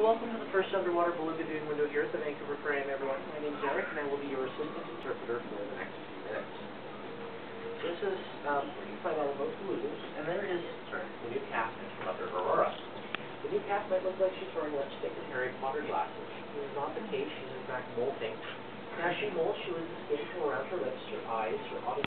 welcome to the first underwater beluga viewing window here at the Vancouver Aquarium, everyone. My name is Eric, and I will be your assistant interpreter for the next few minutes. This is where you find out about belugas, and there is the new calf and Mother Aurora. The new calf might look like she's wearing lipstick and Harry Potter glasses. This is not the case. She's in fact molting. And as she molts, she loses skin from around her lips, her eyes, her